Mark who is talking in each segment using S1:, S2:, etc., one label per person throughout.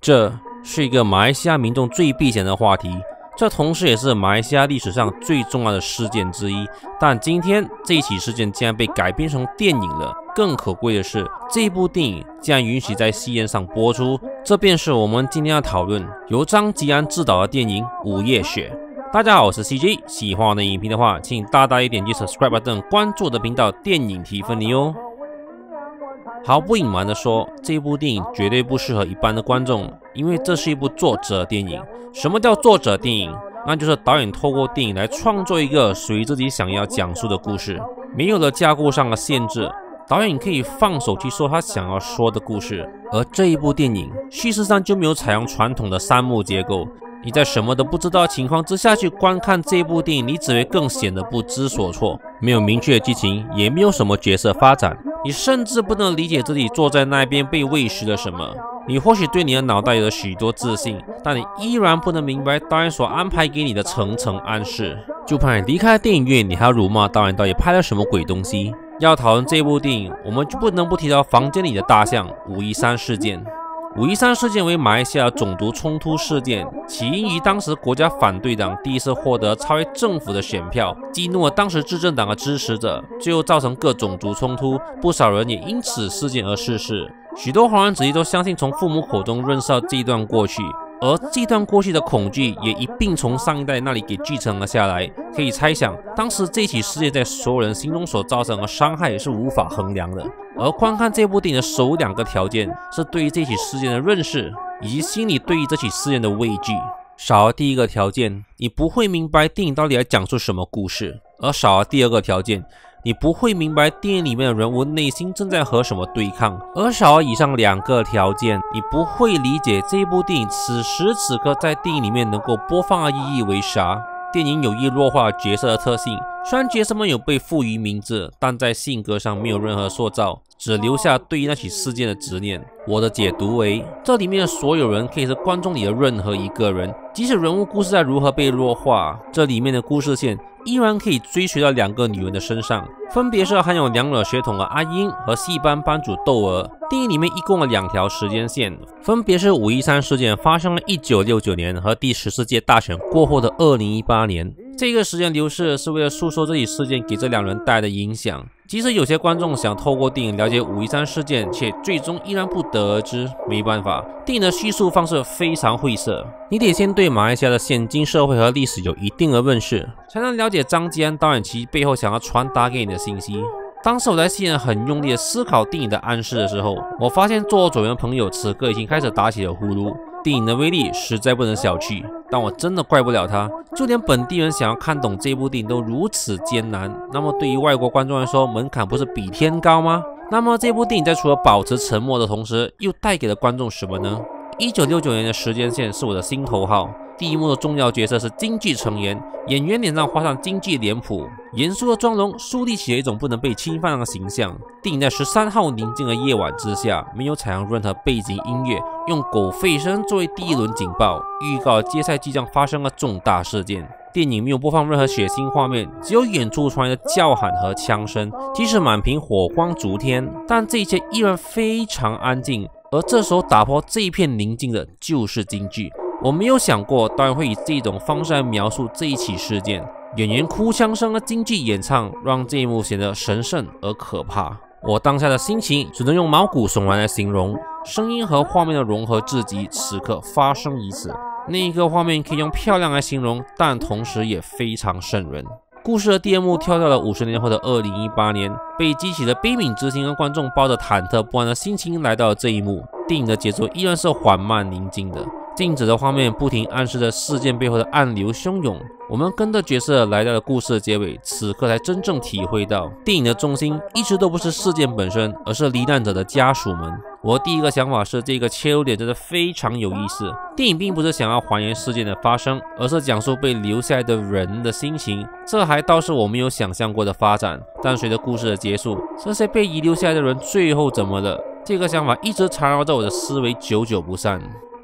S1: 这是一个马来西亚民众最避嫌的话题，这同时也是马来西亚历史上最重要的事件之一。但今天这一起事件竟然被改编成电影了，更可贵的是，这一部电影竟然允许在戏院上播出，这便是我们今天要讨论由张吉安执导的电影《午夜雪》。大家好，我是 CJ， 喜欢我的影评的话，请大大点击 subscribe button 关注我的频道电影提分你哦。毫不隐瞒的说，这部电影绝对不适合一般的观众，因为这是一部作者电影。什么叫作者电影？那就是导演透过电影来创作一个属于自己想要讲述的故事，没有了架构上的限制，导演可以放手去说他想要说的故事。而这一部电影叙事上就没有采用传统的三幕结构，你在什么都不知道的情况之下去观看这部电影，你只会更显得不知所措。没有明确的剧情，也没有什么角色发展，你甚至不能理解自己坐在那边被喂食了什么。你或许对你的脑袋有了许多自信，但你依然不能明白导演所安排给你的层层暗示。就怕你离开电影院，你还要辱骂导演到底拍了什么鬼东西。要讨论这部电影，我们就不能不提到房间里的大象513事件。513事件为马来西亚种族冲突事件，起因于当时国家反对党第一次获得超越政府的选票，激怒了当时执政党的支持者，最后造成各种族冲突，不少人也因此事件而逝世。许多华人子弟都相信从父母口中认识到这一段过去，而这段过去的恐惧也一并从上一代那里给继承了下来。可以猜想，当时这起事件在所有人心中所造成的伤害是无法衡量的。而观看这部电影的首2个条件是对于这起事件的认识，以及心里对于这起事件的畏惧。少了第一个条件，你不会明白电影到底在讲述什么故事；而少了第2个条件，你不会明白电影里面的人物内心正在和什么对抗；而少了以上2个条件，你不会理解这部电影此时此刻在电影里面能够播放的意义为啥。电影有意弱化角色的特性，虽然角色们有被赋予名字，但在性格上没有任何塑造，只留下对于那起事件的执念。我的解读为，这里面的所有人可以是观众里的任何一个人，即使人物故事在如何被弱化，这里面的故事线依然可以追随到2个女人的身上，分别是含有2惹血统的阿英和戏班班主窦儿。电影里面一共有2条时间线，分别是513事件发生了1969年和第14届大选过后的2018年。这个时间流逝是为了诉说这起事件给这2人带来的影响。即使有些观众想透过电影了解513事件，且最终依然不得而知，没办法，电影的叙述方式非常晦涩，你得先对马来西亚的现今社会和历史有一定的认识，才能了解张吉安导演其背后想要传达给你的信息。当时我在戏院很用力的思考电影的暗示的时候，我发现坐我左边的朋友此刻已经开始打起了呼噜。电影的威力实在不能小觑，但我真的怪不了他，就连本地人想要看懂这部电影都如此艰难，那么对于外国观众来说，门槛不是比天高吗？那么这部电影在除了保持沉默的同时，又带给了观众什么呢？1969年的时间线是我的心头号。第一幕的重要角色是京剧成员，演员脸上画上京剧脸谱，严肃的妆容树立起了一种不能被侵犯的形象。电影在13号宁静的夜晚之下，没有采用任何背景音乐，用狗吠声作为第一轮警报，预告接下来即将发生的重大事件。电影没有播放任何血腥画面，只有远处传来的叫喊和枪声，即使满屏火光烛天，但这一切依然非常安静。而这时候打破这一片宁静的就是京剧。我没有想过导演会以这种方式来描述这一起事件，演员哭腔声和京剧演唱让这一幕显得神圣而可怕。我当下的心情只能用毛骨悚然来形容，声音和画面的融合至极，此刻发生于此。那一个画面可以用漂亮来形容，但同时也非常瘆人。故事的第2幕跳到了50年后的2018年，被激起了悲悯之心和观众抱着忐忑不安的心情来到了这一幕。电影的节奏依然是缓慢宁静的，静止的画面不停暗示着事件背后的暗流汹涌。我们跟着角色来到了故事的结尾，此刻才真正体会到，电影的中心一直都不是事件本身，而是罹难者的家属们。我第一个想法是，这个切入点真的非常有意思。电影并不是想要还原事件的发生，而是讲述被留下来的人的心情，这还倒是我没有想象过的发展。但随着故事的结束，这些被遗留下来的人最后怎么了？这个想法一直缠绕着我的思维，久久不散。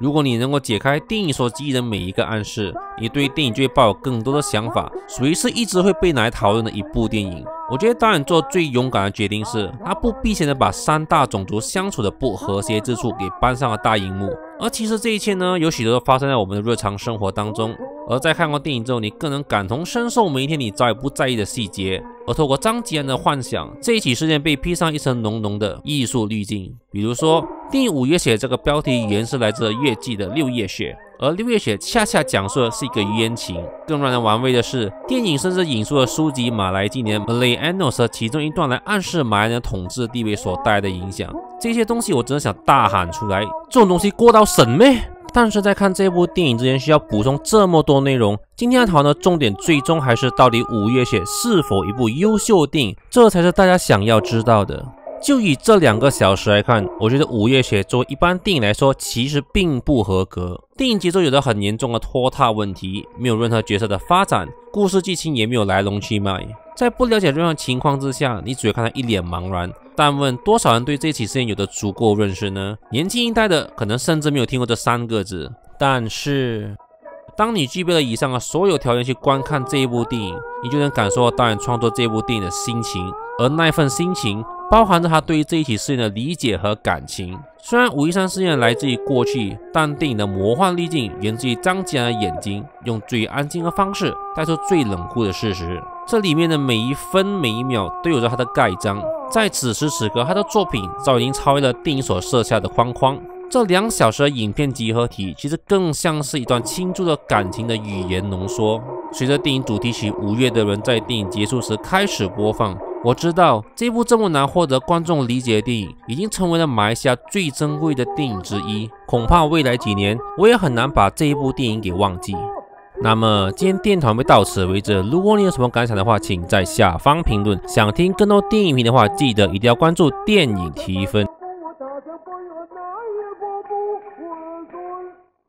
S1: 如果你能够解开电影所给予的每一个暗示，你对电影就会抱有更多的想法，属于是一直会被拿来讨论的一部电影。我觉得导演做最勇敢的决定是，他不避嫌的把3大种族相处的不和谐之处给搬上了大荧幕。而其实这一切呢，有许多都发生在我们的日常生活当中。而在看过电影之后，你更能感同身受每一天你早已不在意的细节。而透过张吉安的幻想，这一起事件被披上一层浓浓的艺术滤镜。比如说，电影《五月雪》这个标题原是来自月季的6月雪，而6月雪恰恰讲述的是一个冤情。更让人玩味的是，电影甚至引述了书籍《马来纪年》Malay Annals 的其中一段来暗示马来人的统治地位所带来的影响。这些东西我真的想大喊出来，这种东西过到审咩？但是在看这部电影之前，需要补充这么多内容。今天要讨论的重点，最终还是到底《五月雪》是否一部优秀电影，这才是大家想要知道的。就以这2个小时来看，我觉得《五月雪》作为一般电影来说，其实并不合格。电影节奏有着很严重的拖沓问题，没有任何角色的发展，故事剧情也没有来龙去脉。在不了解任何情况之下，你只会看他一脸茫然。但问多少人对这起事件有着足够认识呢？年轻一代的可能甚至没有听过这3个字。但是，当你具备了以上的所有条件去观看这一部电影，你就能感受到导演创作这部电影的心情，而那份心情包含着他对于这一起事件的理解和感情。虽然513事件来自于过去，但电影的魔幻滤镜源自于张吉安的眼睛，用最安静的方式带出最冷酷的事实。这里面的每一分每一秒都有着他的盖章。在此时此刻，他的作品早已经超越了电影所设下的框框。这2小时的影片集合体，其实更像是一段倾注了感情的语言浓缩。随着电影主题曲《五月的人》在电影结束时开始播放，我知道这部这么难获得观众理解的电影，已经成为了马来西亚最珍贵的电影之一。恐怕未来几年，我也很难把这一部电影给忘记。那么今天电台会到此为止，如果你有什么感想的话，请在下方评论。想听更多电影评的话，记得一定要关注电影提分。